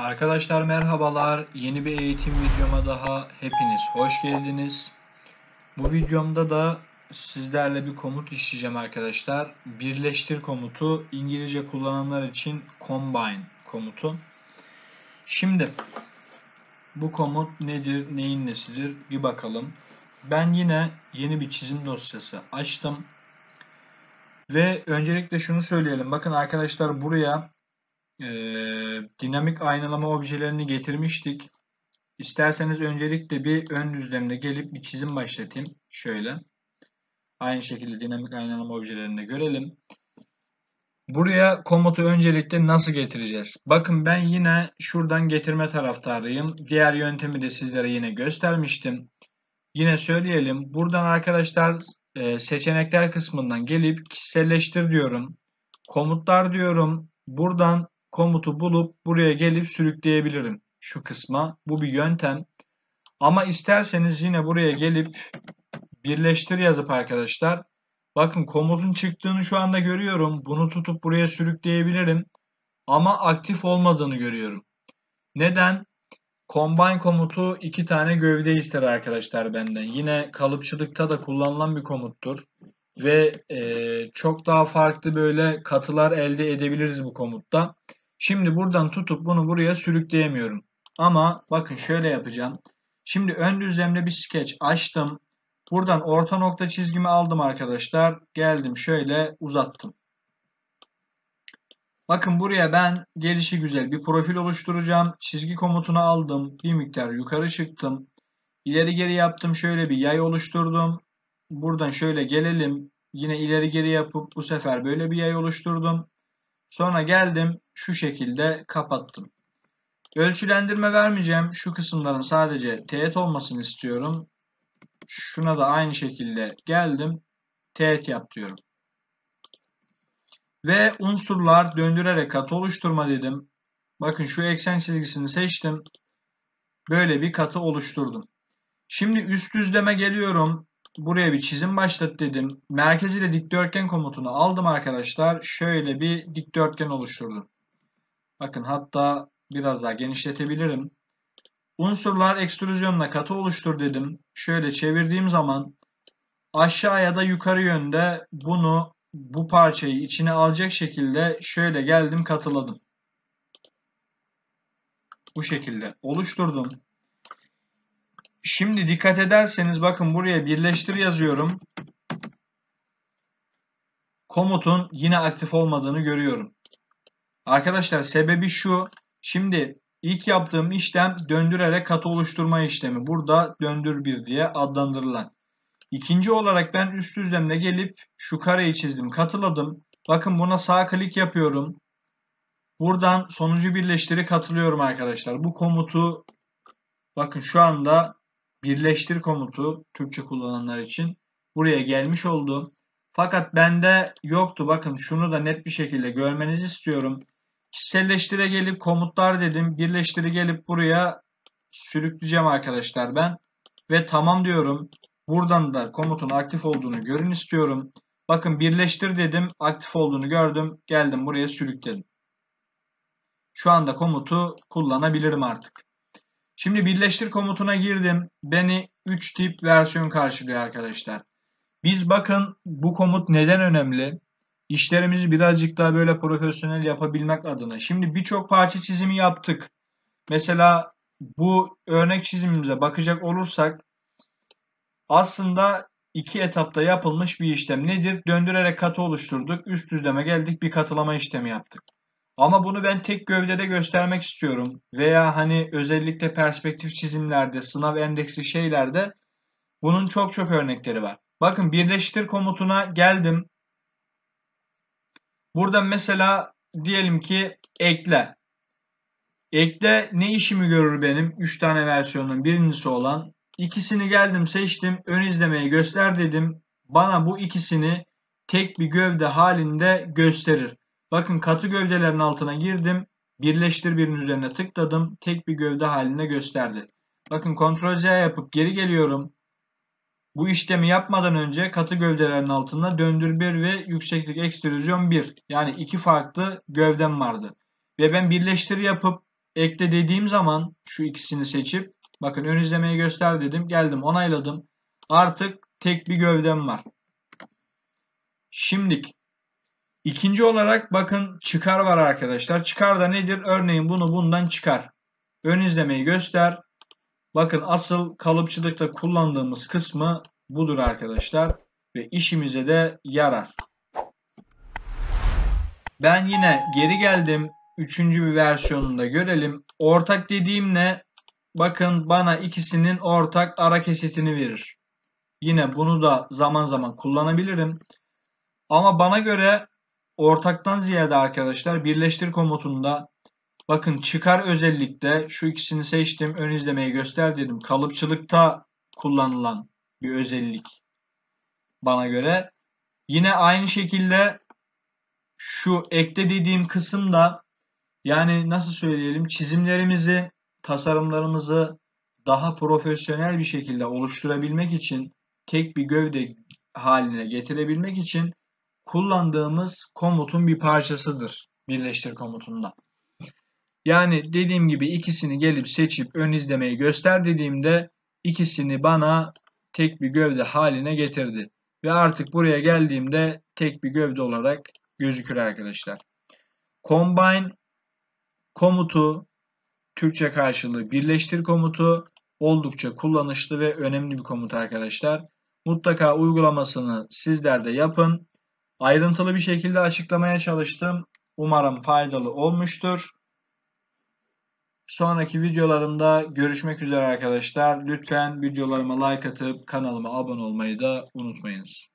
Arkadaşlar merhabalar. Yeni bir eğitim videoma daha hepiniz hoş geldiniz. Bu videomda da sizlerle bir komut işleyeceğim arkadaşlar. Birleştir komutu, İngilizce kullananlar için combine komutu. Şimdi bu komut nedir, neyin nesidir bir bakalım. Ben yine yeni bir çizim dosyası açtım. Ve öncelikle şunu söyleyelim. Bakın arkadaşlar buraya dinamik aynalama objelerini getirmiştik. İsterseniz öncelikle bir ön düzlemde gelip bir çizim başlatayım. Şöyle. Aynı şekilde dinamik aynalama objelerini de görelim. Buraya komutu öncelikle nasıl getireceğiz? Bakın ben yine şuradan getirme taraftarıyım. Diğer yöntemi de sizlere yine göstermiştim. Yine söyleyelim. Buradan arkadaşlar seçenekler kısmından gelip kişiselleştir diyorum. Komutlar diyorum. Buradan komutu bulup buraya gelip sürükleyebilirim. Şu kısma. Bu bir yöntem. Ama isterseniz yine buraya gelip birleştir yazıp arkadaşlar. Bakın komutun çıktığını şu anda görüyorum. Bunu tutup buraya sürükleyebilirim. Ama aktif olmadığını görüyorum. Neden? Combine komutu iki tane gövde ister arkadaşlar benden. Yine kalıpçılıkta da kullanılan bir komuttur. Ve çok daha farklı böyle katılar elde edebiliriz bu komutta. Şimdi buradan tutup bunu buraya sürükleyemiyorum. Ama bakın şöyle yapacağım. Şimdi ön düzlemde bir skeç açtım. Buradan orta nokta çizgimi aldım arkadaşlar. Geldim şöyle uzattım. Bakın buraya ben gelişigüzel bir profil oluşturacağım. Çizgi komutunu aldım. Bir miktar yukarı çıktım. İleri geri yaptım. Şöyle bir yay oluşturdum. Buradan şöyle gelelim. Yine ileri geri yapıp bu sefer böyle bir yay oluşturdum. Sonra geldim şu şekilde kapattım. Ölçülendirme vermeyeceğim. Şu kısımların sadece teğet olmasını istiyorum. Şuna da aynı şekilde geldim. Teğet yap diyorum. Ve unsurlar döndürerek katı oluşturma dedim. Bakın şu eksen çizgisini seçtim. Böyle bir katı oluşturdum. Şimdi üst düzleme geliyorum. Buraya bir çizim başlat dedim. Merkez ile dikdörtgen komutunu aldım arkadaşlar. Şöyle bir dikdörtgen oluşturdum. Bakın hatta biraz daha genişletebilirim. Unsurlar ekstrüzyonla katı oluştur dedim. Şöyle çevirdiğim zaman aşağı ya da yukarı yönde bu parçayı içine alacak şekilde şöyle geldim katıladım. Bu şekilde oluşturdum. Şimdi dikkat ederseniz bakın buraya birleştir yazıyorum. Komutun yine aktif olmadığını görüyorum. Arkadaşlar sebebi şu. Şimdi ilk yaptığım işlem döndürerek katı oluşturma işlemi. Burada döndür bir diye adlandırılan. İkinci olarak ben üst düzlemde gelip şu kareyi çizdim, katıladım. Bakın buna sağ klik yapıyorum. Buradan sonucu birleştiri katılıyorum arkadaşlar. Bu komutu bakın şu anda birleştir komutu Türkçe kullananlar için buraya gelmiş oldu. Fakat bende yoktu. Bakın şunu da net bir şekilde görmenizi istiyorum. Kişiselleştire gelip komutlar dedim. Birleştiri gelip buraya sürükleyeceğim arkadaşlar ben. Ve tamam diyorum. Buradan da komutun aktif olduğunu görün istiyorum. Bakın birleştir dedim. Aktif olduğunu gördüm. Geldim buraya sürükledim. Şu anda komutu kullanabilirim artık. Şimdi birleştir komutuna girdim. Beni 3 tip versiyon karşılıyor arkadaşlar. Biz bakın bu komut neden önemli? İşlerimizi birazcık daha böyle profesyonel yapabilmek adına. Şimdi birçok parça çizimi yaptık. Mesela bu örnek çizimimize bakacak olursak aslında iki etapta yapılmış bir işlem. Nedir? Döndürerek katı oluşturduk. Üst düzleme geldik, bir katılama işlemi yaptık. Ama bunu ben tek gövdede göstermek istiyorum. Veya hani özellikle perspektif çizimlerde, sınav endeksli şeylerde bunun çok örnekleri var. Bakın birleştir komutuna geldim. Buradan mesela diyelim ki ekle. Ekle ne işimi görür benim? 3 tane versiyonun birincisi olan. İkisini geldim seçtim. Ön izlemeyi göster dedim. Bana bu ikisini tek bir gövde halinde gösterir. Bakın katı gövdelerin altına girdim. Birleştir birinin üzerine tıkladım. Tek bir gövde halinde gösterdi. Bakın Ctrl Z yapıp geri geliyorum. Bu işlemi yapmadan önce katı gövdelerin altında döndür 1 ve yükseklik ekstrüzyon 1. Yani iki farklı gövdem vardı. Ve ben birleştir yapıp ekle dediğim zaman şu ikisini seçip bakın ön izlemeyi göster dedim. Geldim onayladım. Artık tek bir gövdem var. Şimdi ikinci olarak bakın çıkar var arkadaşlar. Çıkar da nedir? Örneğin bunu bundan çıkar. Ön izlemeyi göster. Bakın asıl kalıpçılıkta kullandığımız kısmı budur arkadaşlar. Ve işimize de yarar. Ben yine geri geldim. Üçüncü bir versiyonunu da görelim. Ortak dediğim ne? Bakın bana ikisinin ortak ara kesitini verir. Yine bunu da zaman zaman kullanabilirim. Ama bana göre ortaktan ziyade arkadaşlar birleştir komutunda bakın çıkar özellikle şu ikisini seçtim. Ön izlemeyi göster dedim. Kalıpçılıkta kullanılan bir özellik bana göre. Yine aynı şekilde şu ekle dediğim kısımda yani nasıl söyleyelim çizimlerimizi, tasarımlarımızı daha profesyonel bir şekilde oluşturabilmek için tek bir gövde haline getirebilmek için kullandığımız komutun bir parçasıdır birleştir komutunda. Yani dediğim gibi ikisini gelip seçip ön izlemeyi göster dediğimde ikisini bana tek bir gövde haline getirdi. Ve artık buraya geldiğimde tek bir gövde olarak gözükür arkadaşlar. Combine komutu, Türkçe karşılığı birleştir komutu oldukça kullanışlı ve önemli bir komut arkadaşlar. Mutlaka uygulamasını sizler de yapın. Ayrıntılı bir şekilde açıklamaya çalıştım. Umarım faydalı olmuştur. Sonraki videolarımda görüşmek üzere arkadaşlar. Lütfen videolarıma like atıp kanalıma abone olmayı da unutmayınız.